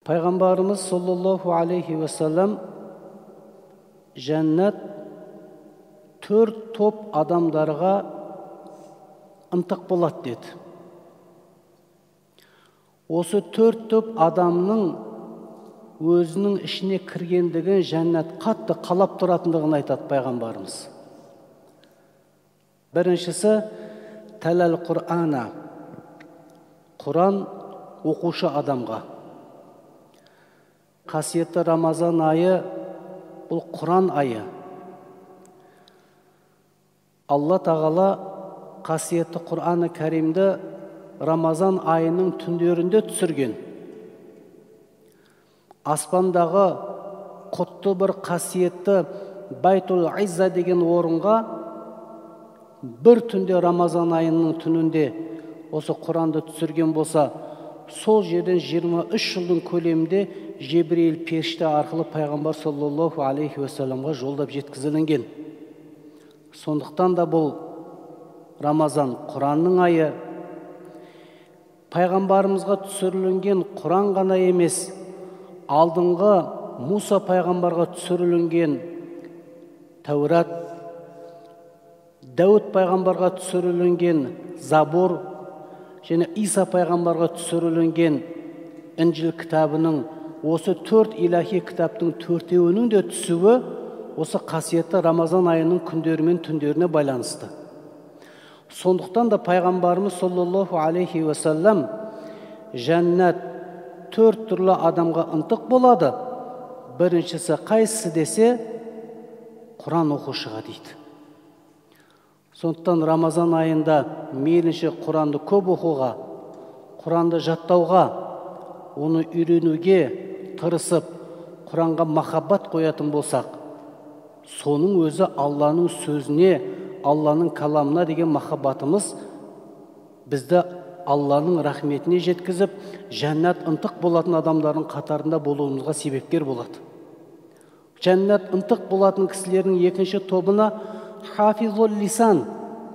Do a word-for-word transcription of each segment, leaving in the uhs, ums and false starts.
Пайғамбарымыз саллаллаху алейхи ва саллям жәннат төрт топ адамдарға ынтық болады деді. Осы төрт топ адамның өзінің ішіне кіргендігін жәннат қатты қалап тұратындығын айтады пайғамбарымыз. Біріншісі тәләл Құр'ана, Құран оқушы адамға. Қасиетті Рамазан айы бұл Құран айы. Алла тағала қасиетті Құр'аны кәримді Рамазан айының түндерінде түсірген. Аспандағы құтты бір қасиетті Байтул Изза деген орынға бір түнде Рамазан айының түнінде осы Құранды түсірген болса, сол жерден жиырма үш жылдың көлемінде Жебірейіл періште арқылы пайғамбар саллаллаху алейхи ва салламға жолдап жеткізілінген. Сондықтан да бұл Рамазан Құранның айы. Пайғамбарымызға түсірілінген Құран ғана емес, алдыңғы Муса пайғамбарға түсірілінген Тәурат, Дәуд пайғамбарға түсірілінген Забур және Иса пайғамбарға түсірілінген Інжіл кітабының осы төрт илахи кітаптың төртеуінің де түсуі осы қасиетті Рамазан айының күндері мен түндеріне байланысты. Сондықтан да пайғамбарымыз саллаллаху алейхи ва саллям жәннат төрт түрлі адамға ынтық болады. Біріншісі қайсысы десе, Құран оқушыға дейді. Сондықтан Рамазан айында мейлінше Құранды көп оқуға, Құранды жаттауға, оны үйренуге тырысып, Құранға махаббат қоятын болсақ, соның өзі Алланың сөзіне, Алланың каламына деген махаббатымыз бізді Алланың рахметіне жеткізіп, жәннат ынтық болатын адамдардың қатарында болуымызға себепкер болады. Жәннат ынтық болатын кісілердің екінші тобына хафизул лисан,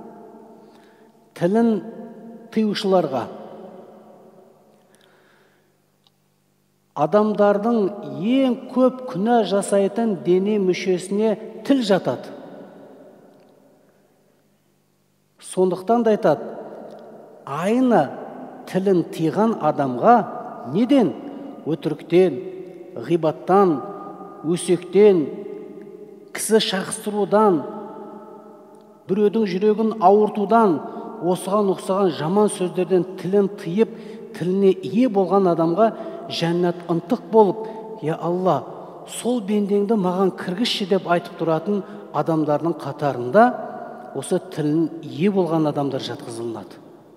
тілін тыюшыларға. Адамдардың ең көп күнә жасайтын дене мүшесіне тіл жатады. Сондықтан да айтады, айына тілін тыйған адамға неден? Өтіріктен, ғибаттан, өсектен, кісі шақыстырудан, біреудің жүрегін ауыртудан, осыған ұқсаған жаман сөздерден тілін тыйып, тіліне ие болған адамға жәннат ынтық болып, я Алла, сол бендеңді маған кіргізші деп айтып тұратын адамдардың қатарында осы тілін ие болған адамдар жатқызылады.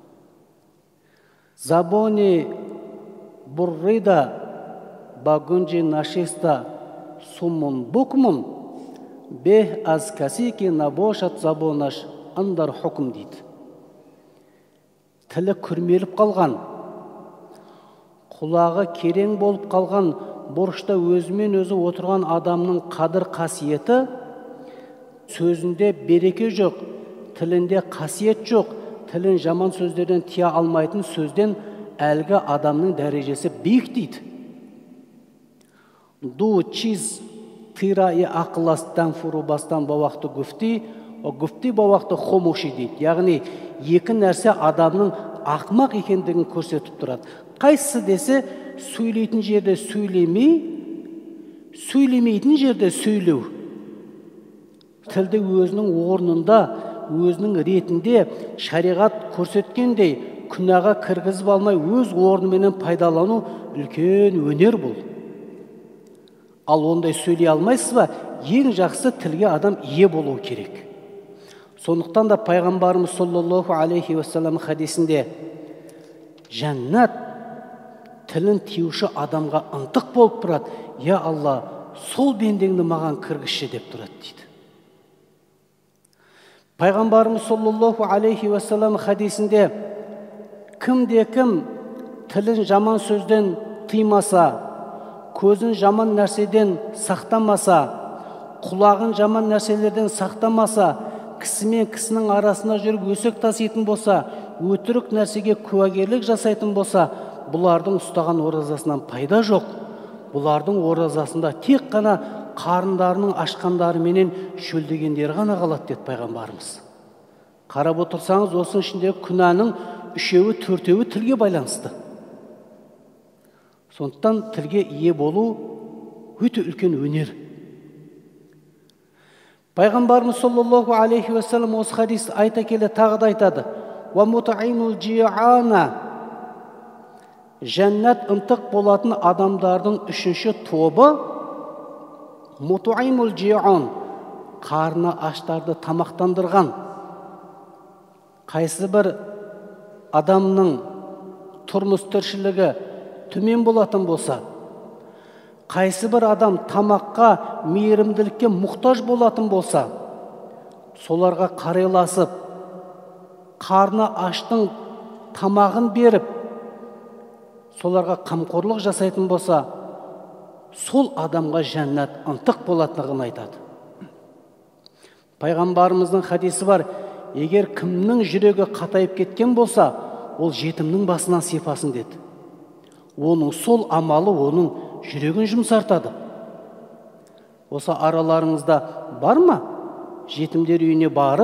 Забони буррида багунжи нашиста суммун букмун бех аз касики набошат забонаш андар хукм дейді. Тілі күрмеліп қалған, құлағы керең болып қалған, бұрышта өзімен өзі отырған адамның қадір қасиеті, сөзінде береке жоқ, тілінде қасиет жоқ, тілін жаман сөздерден тия алмайтын сөзден әлгі адамның дәрежесі биік дейді. Ду чиз тира и ақыластан фурубастан бавақты гүфти, о гүфти бавақты хомуши дейді. Яғни, екі нәрсе адамның ақмақ екендігін көрсетіп тұрады. Қайсысы десе, сөйлейтін жерде сөйлемей, сөйлемейтін жерде сөйлеу. Тілді өзінің орнында, өзінің ретінде шариғат көрсеткендей күнәға кіргізіп алмай өз орнымен пайдалану үлкен өнер бұл. Ал ондай сөйлей алмайсыз ба, ең жақсы тілге адам ие болу керек. Сондықтан да пайғамбарымыз саллаллаху алейхи ва саллям хадисінде жәннат тілін тиюші адамға ынтық болып тұрады. Я Алла, сол бендеңді маған кіргізші деп тұрады дейді. Пайғамбарымыз саллаллаху алейхи ва саллям хадисінде кімде кім тілін жаман сөзден тыймаса, көзін жаман нәрседен сақтамаса, құлағын жаман нәрселерден сақтамаса, кісі мен кісінің арасына жүріп өсек таситын болса, өтірік нәрсеге куәгерлік жасайтын болса, бұлардың ұстаған оразасынан пайда жоқ. Бұлардың оразасында тек қана қарындарының ашқандары менен шөлдегендері ғана қалады деді пайғамбарымыз. Қарап отырсаңыз, осының ішіндегі күнәнің үшеуі, төртеуі тілге байланысты. Сондықтан тілге ие болу өте үлкен өнер. Пайғамбарымыз саллаллаху алейхи уассалам осы хадисті айта келе тағы да айтады: «Ва мутаинул джиана». Жәннат ынтық болатын адамдардың үшінші тобы мутаимул джиан, қарны аштарды тамақтандырған. Қайсы бір адамның тұрмыс тіршілігі төмен болатын болса, қайсы бір адам тамаққа, мейірімділікке мұқтаж болатын болса, соларға қарайласып, қарны аштың тамағын беріп, соларға қамқорлық жасайтын болса, сол адамға жәннат ынтық болатындығын айтады. Пайғамбарымыздың хадисі бар: егер кімнің жүрегі қатайып кеткен болса, ол жетімнің басынан сипасын деді. Оның сол амалы оның жүрегін жұмсартады. Осы араларыңызда бар ма? Жетімдер үйіне барып,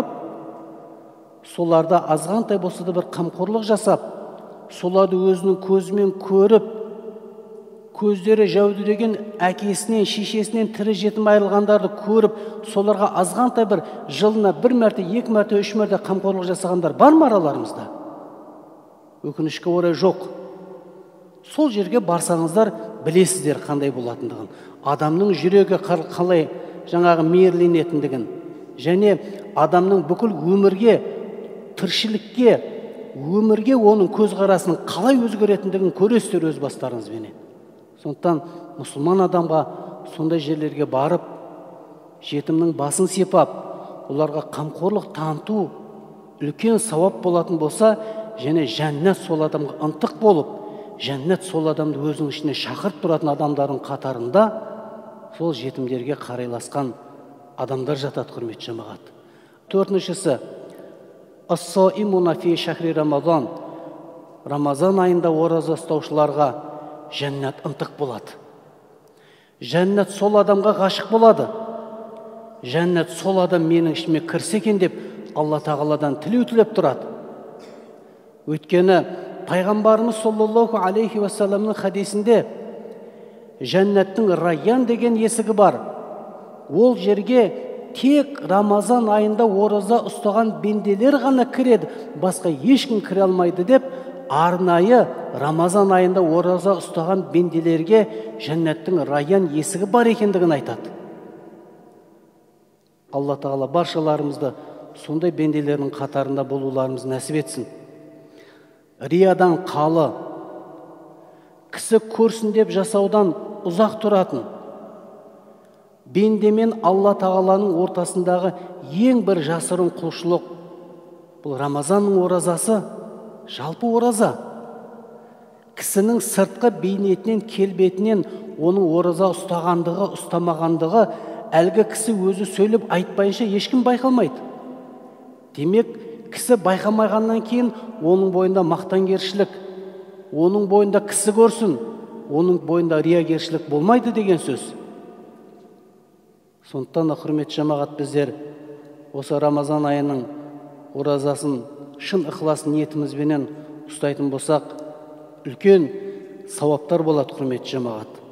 соларда азғантай болса да бір қамқорлық жасап, соларды өзінің көзімен көріп, көздері жәудіреген әкесінен, шешесінен тірі жетім айырылғандарды көріп, соларға азғантай бір жылына бір мәрте, екі мәрте, үш мәрте қамқорлық жасағандар бар ма араларымызда? Өкінішке орай жоқ. Сол жерге барсаңыздар білесіздер қандай болатындығын, адамның жүрегі қалай жаңағы мейірленетіндігін, және адамның бүкіл өмірге, тіршілікке, өмірге оның көзқарасының қалай өзгеретіндігін көресіздер өз бастарыңызбенен. Сондықтан мұсылман адамға сондай жерлерге барып, жетімнің басын сипап, оларға қамқорлық таныту үлкен сауап болатын болса, және жәннат сол адамға ынтық болып, жәннат сол адамды өзінің ішіне шақырып тұратын адамдардың қатарында сол жетімдерге қарайласқан адамдар жатады, құрметті жамағат. Төртіншісі, ас-саимуна фи шахри рамазан. Рамазан айында ораза ұстаушыларға жәннат ынтық болады. Жәннат сол адамға ғашық болады. Жәннат сол адам менің ішіме кірсе екен деп Алла тағаладан тілеу тілеп тұрады. Өйткені пайғамбарымыз саллаллаху алейхи уассаламның хадисінде жәннаттың райян деген есігі бар. Ол жерге тек Рамазан айында ораза ұстаған бенделер ғана кіреді, басқа ешкім кіре алмайды деп, арнайы Рамазан айында ораза ұстаған бенделерге жәннаттың райян есігі бар екендігін айтады. Алла тағала баршаларымызды сондай бенделердің қатарында болуларымыз нәсіп етсін. Риядан қалы, кісі көрсін деп жасаудан ұзақ тұратын, бендемен Алла тағаланың ортасындағы ең бір жасырын құлшылық, бұл Рамазанның оразасы, жалпы ораза. Кісінің сыртқы бейнетінен, келбетінен оның ораза ұстағандығы, ұстамағандығы әлгі кісі өзі сөйлеп айтпайынша ешкім байқалмайды. Демек, кісі байқамайғаннан кейін оның бойында мақтангершілік, оның бойында кісі көрсін, оның бойында риягершілік болмайды деген сөз. Сондықтан, құрметті жамағат, біздер осы Рамазан айының оразасын шын ықылас ниетімізбенен ұстайтын болсақ, үлкен сауаптар болады, құрметті жамағат.